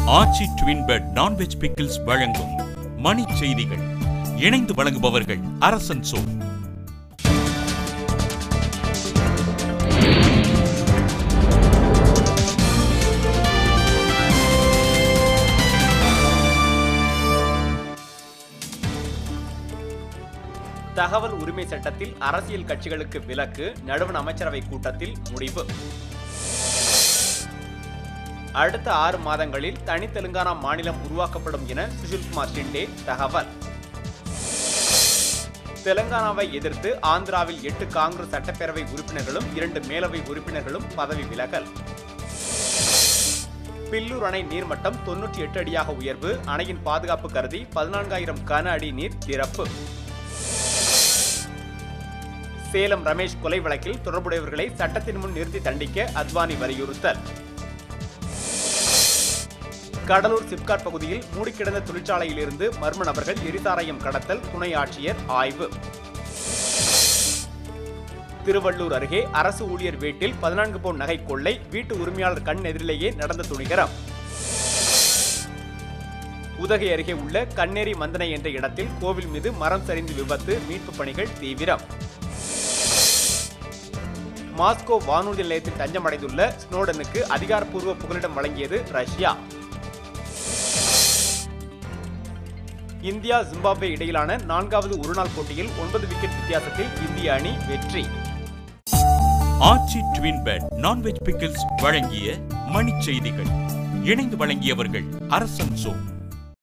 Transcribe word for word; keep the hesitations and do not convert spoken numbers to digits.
ஆச்சி twin pet non veg pickles வழங்கும் மணி செய்திகள். இணைந்து வழங்குபவர்கள் அரசன் சோ. தகவல் உரிமை சட்டத்தில் அரசியல் கட்சிகளுக்கு விலக்கு, நடுவண் அமைச்சரவை கூட்டத்தில் முடிவு. அடுத்த ஆறு மாதங்களில் தனி தெலுங்கானா மாநிலம் உருவாக்கப்படும் என சுஷில்குமார் ஷிண்டே தகவல். தெலுங்கானாவை எதிர்த்து ஆந்திராவில் எட்டு காங்கிரஸ் சட்டப்பேரவை உறுப்பினர்களும் இரண்டு மேலவை உறுப்பினர்களும் பதவி விலகல். பில்லூர் அணை நீர்மட்டம் தொன்னூற்றி எட்டு அடியாக உயர்வு, அணையின் பாதுகாப்பு கருதி பதினான்காயிரம் கன அடி நீர் திறப்பு. சேலம் ரமேஷ் கொலை வழக்கில் தொடர்புடையவர்களை சட்டத்தின் முன் நிறுத்தி தண்டிக்க அத்வானி வலியுறுத்தல். கடலூர் சிப்காட் பகுதியில் மூடிக்கிடந்த தொழிற்சாலையில் இருந்து மர்ம நபர்கள் எரிசாராயம் கடத்தல், துணை ஆட்சியர் ஆய்வு. திருவள்ளூர் அருகே அரசு ஊழியர் வீட்டில் பதினான்கு பவுன் நகை கொள்ளை, வீட்டு உரிமையாளர் கண் எதிரிலேயே நடந்த துணிகரம். உதகை அருகே உள்ள கண்ணேரி மந்தனை என்ற இடத்தில் கோவில் மீது மரம் சரிந்து விபத்து, மீட்பு பணிகள் தீவிரம். மாஸ்கோ வானூர்தி நிலையத்தில் தஞ்சமடைந்துள்ள ஸ்னோடனுக்கு அதிகாரப்பூர்வ புகலிடம் வழங்கியது ரஷ்யா. இந்தியா ஜிம்பாப்வே இடையிலான நான்காவது ஒருநாள் போட்டியில் ஒன்பது விக்கெட் வித்தியாசத்தில் இந்திய அணி வெற்றி. Aachi twin pet non veg pickles வழங்கிய மணி செய்திகள். இணைந்து வழங்கியவர்கள் அரசன் சோ.